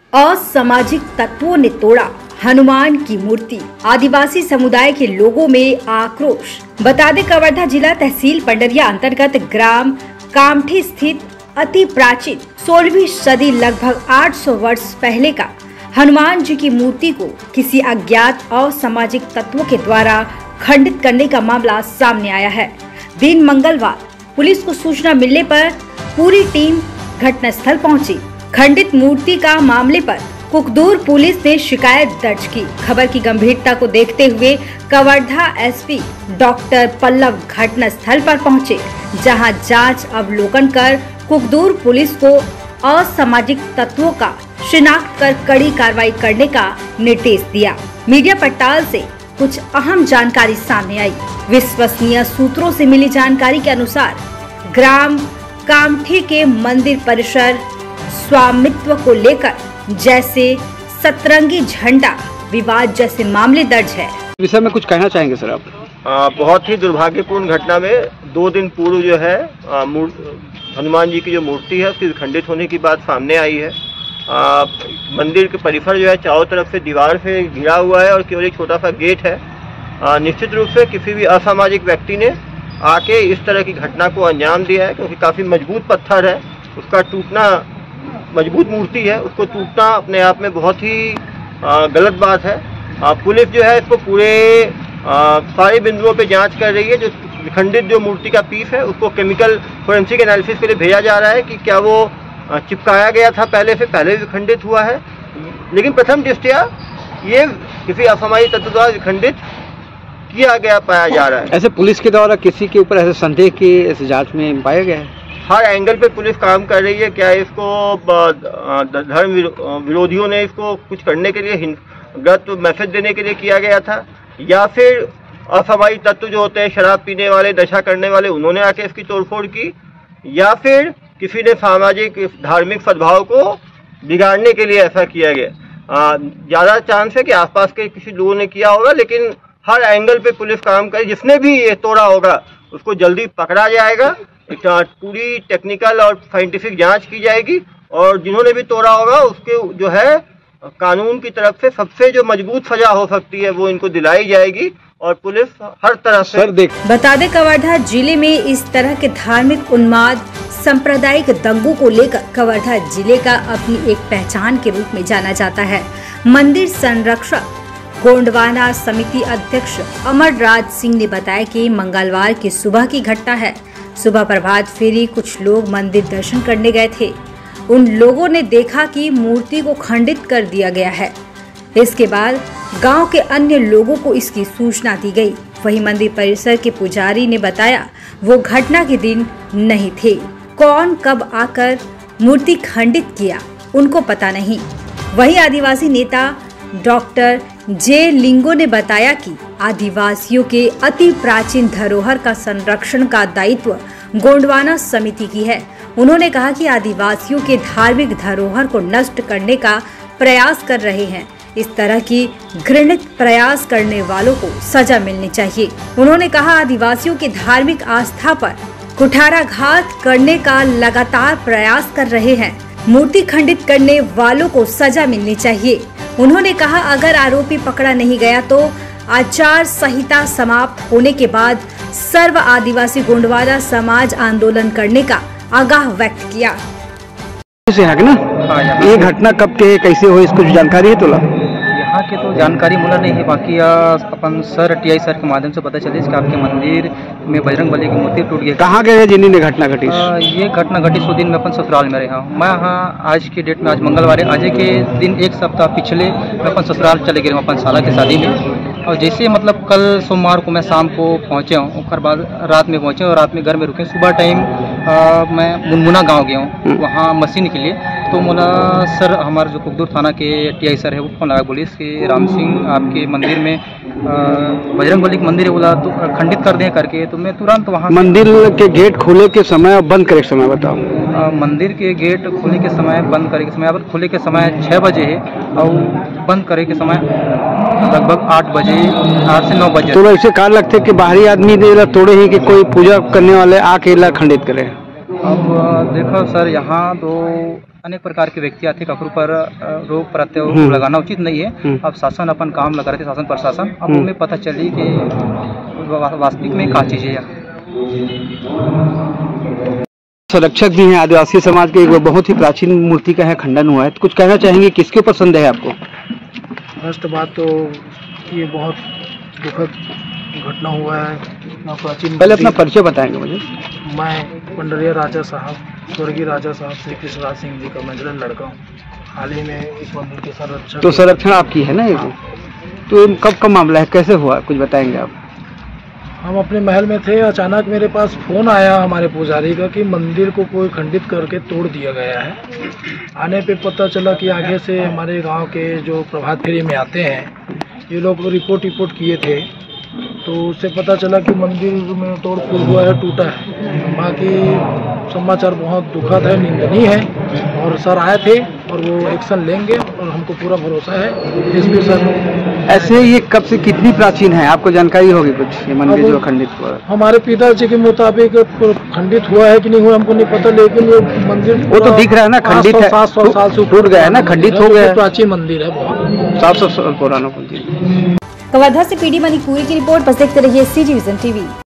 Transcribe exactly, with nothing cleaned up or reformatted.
असामाजिक तत्वों ने तोड़ा हनुमान की मूर्ति, आदिवासी समुदाय के लोगों में आक्रोश। बता दें, कवर्धा जिला तहसील पंडरिया अंतर्गत ग्राम कामठी स्थित अति प्राचीन सोलहवीं सदी लगभग आठ सौ वर्ष पहले का हनुमान जी की मूर्ति को किसी अज्ञात असामाजिक तत्वों के द्वारा खंडित करने का मामला सामने आया है। दिन मंगलवार पुलिस को सूचना मिलने पर पूरी टीम घटनास्थल पहुंची। खंडित मूर्ति का मामले पर कुकदूर पुलिस ने शिकायत दर्ज की। खबर की गंभीरता को देखते हुए कवर्धा एसपी डॉक्टर पल्लव घटनास्थल पर पहुंचे, जहां जांच अवलोकन कर कुकदूर पुलिस को असामाजिक तत्वों का शिनाख्त कर कड़ी कार्रवाई करने का निर्देश दिया। मीडिया पड़ताल से कुछ अहम जानकारी सामने आई। विश्वसनीय सूत्रों से मिली जानकारी के अनुसार ग्राम कामठी के मंदिर परिसर स्वामित्व को लेकर जैसे सतरंगी झंडा विवाद जैसे मामले दर्ज है। विषय में कुछ कहना चाहेंगे सर आप? आ, बहुत ही दुर्भाग्यपूर्ण घटना में दो दिन पूर्व जो है आ, हनुमान जी की जो मूर्ति है उसकी खंडित होने की बात सामने आई है। आ, मंदिर के परिसर जो है चारों तरफ से दीवार से घिरा हुआ है और केवल एक छोटा सा गेट है। आ, निश्चित रूप से किसी भी असामाजिक व्यक्ति ने आके इस तरह की घटना को अंजाम दिया है, क्योंकि काफ़ी मजबूत पत्थर है, उसका टूटना, मजबूत मूर्ति है, उसको टूटना अपने आप में बहुत ही आ, गलत बात है। आ, पुलिस जो है इसको पूरे आ, सारे बिंदुओं पे जांच कर रही है। जो खंडित जो मूर्ति का पीस है उसको केमिकल फोरेंसिक एनालिसिस के लिए भेजा जा रहा है कि क्या वो आ, चिपकाया गया था पहले से, पहले भी विखंडित हुआ है, लेकिन प्रथम दृष्टया ये किसी असामाजिक तत्व द्वारा विखंडित किया गया पाया जा रहा है। ऐसे पुलिस के द्वारा किसी के ऊपर ऐसे संदेह की इस जांच में पाया गया है? हर एंगल पे पुलिस काम कर रही है। क्या इसको धर्म विरोधियों ने इसको कुछ करने के लिए गलत मैसेज देने के लिए किया गया था, या फिर असामाजिक तत्व जो होते हैं शराब पीने वाले, नशा करने वाले, उन्होंने आके इसकी तोड़फोड़ की, या फिर किसी ने सामाजिक धार्मिक सद्भाव को बिगाड़ने के लिए ऐसा किया गया। ज़्यादा चांस है कि आसपास के किसी लोगों ने किया होगा, लेकिन हर एंगल पे पुलिस काम करे। जिसने भी ये तोड़ा होगा उसको जल्दी पकड़ा जाएगा, पूरी टेक्निकल और साइंटिफिक जांच की जाएगी, और जिन्होंने भी तोड़ा होगा उसके जो है कानून की तरफ से सबसे जो मजबूत सजा हो सकती है वो इनको दिलाई जाएगी, और पुलिस हर तरह से देख। बता दें, कवर्धा जिले में इस तरह के धार्मिक उन्माद सांप्रदायिक दंगों को लेकर कवर्धा जिले का अपनी एक पहचान के रूप में जाना जाता है। मंदिर संरक्षक गोंडवाना समिति अध्यक्ष अमरराज सिंह ने बताया कि मंगलवार की सुबह की घटना है। सुबह प्रभात फेरी कुछ लोग मंदिर दर्शन करने गए थे। उन लोगों ने देखा कि मूर्ति को खंडित कर दिया गया है। इसके बाद गांव के अन्य लोगों को इसकी सूचना दी गई। वहीं मंदिर परिसर के पुजारी ने बताया वो घटना के दिन नहीं थे। कौन कब आकर मूर्ति खंडित किया उनको पता नहीं। वहीं आदिवासी नेता डॉक्टर जे लिंगो ने बताया कि आदिवासियों के अति प्राचीन धरोहर का संरक्षण का दायित्व गोंडवाना समिति की है। उन्होंने कहा कि आदिवासियों के धार्मिक धरोहर को नष्ट करने का प्रयास कर रहे हैं। इस तरह की घृणित प्रयास करने वालों को सजा मिलनी चाहिए। उन्होंने कहा आदिवासियों की धार्मिक आस्था पर कुठाराघात करने का लगातार प्रयास कर रहे हैं। मूर्ति खंडित करने वालों को सजा मिलनी चाहिए। उन्होंने कहा अगर आरोपी पकड़ा नहीं गया तो आचार संहिता समाप्त होने के बाद सर्व आदिवासी गोंडवाना समाज आंदोलन करने का आगाह व्यक्त किया। से है ना? ये घटना कब के कैसे हुई, इसको जानकारी है तो यहाँ के तो जानकारी मुला नहीं है, बाकी अपन सर टीआई सर के माध्यम से पता चले कि आपके मंदिर में बजरंग बली की मूर्ति टूट गई। कहाँ गए जिन्हीं ने घटना घटी? ये घटना घटी सौ दिन में अपन ससुराल में रहा हूँ। मैं यहाँ आज की डेट में, आज मंगलवार है, आज के दिन एक सप्ताह पिछले मैं अपन ससुराल चले गए अपन साला की शादी में। और जैसे मतलब कल सोमवार को मैं शाम को पहुँचे हूँ, उसके बाद रात में पहुँचे और रात में घर में रुके। सुबह टाइम मैं मुनमुना गाँव गया हूँ वहाँ मशीन के लिए, तो मोला सर हमारे जो कुकदूर थाना के टीआई सर है वो फोन लगा, बोली कि राम सिंह आपके मंदिर में बजरंग बली का मंदिर है बोला तो खंडित कर दें करके। तो मैं तुरंत वहाँ मंदिर के गेट खोले के समय और बंद करे के समय बताओ। मंदिर के गेट खोले के समय बंद करे के समय, अब खोले के समय छः बजे है और बंद करे के समय लगभग आठ बजे, आठ से नौ बजे। तो ऐसे कहा लगते कि बाहरी आदमी तोड़े ही कि कोई पूजा करने वाले आके खंडित करे। अब देखो सर, यहाँ तो अनेक प्रकार के व्यक्ति आते ककरों पर अ, रोग प्रत्यारोप हम्म। लगाना उचित नहीं है। हम्म। अब शासन अपन काम लगा रहे थे, शासन प्रशासन, अब हम्म। हमें पता चली कि वा- वास्तविक में क्या चीज़ है यह। संरक्षक भी हैं आदिवासी समाज के, एक बहुत ही प्राचीन मूर्ति का है खंडन हुआ है, तो कुछ कहना चाहेंगे किसके ऊपर संदेह है आपको? फर्स्ट बात तो ये बहुत दुखद घटना हुआ है। इतना प्राचीन पहले अपना मंदिर- परिचय बताएंगे मुझे। मैं पंडरिया राजा साहब, स्वर्गीय राजा साहब श्री कृष्णराज सिंह जी का मंझला लड़का हूँ। हाल ही में इस मंदिर के संरक्षक। तो संरक्षण आपकी है ना ये? हाँ। तो ये कब का मामला है, कैसे हुआ, कुछ बताएंगे आप? हम अपने महल में थे, अचानक मेरे पास फोन आया हमारे पुजारी का कि मंदिर को कोई खंडित करके तोड़ दिया गया है। आने पे पता चला कि आगे से हमारे गांव के जो प्रभात फेरी में आते हैं ये लोग रिपोर्ट रिपोर्ट किए थे, तो उससे पता चला कि मंदिर में तोड़ फोड़ हुआ है, टूटा है। बाकी समाचार बहुत दुखद है, निंदनीय है, और सर आए थे और वो एक्शन लेंगे और हमको पूरा भरोसा है एसपी सर। ऐसे ये कब से, कितनी प्राचीन है, आपको जानकारी होगी कुछ, ये मंदिर अब जो खंडित हुआ है? हमारे पिताजी के मुताबिक खंडित हुआ है कि नहीं हुआ हमको नहीं पता, लेकिन ये मंदिर वो तो दिख रहा है ना, खंडित है, सात सौ साल से टूट गया है ना, खंडित हो गया है। प्राचीन मंदिर है बहुत। सात सौ साल पुराना मंदिर। कवर्धा से पीडी मणिपुरी की रिपोर्ट। बस देखते रहिए सी टी विजन टीवी।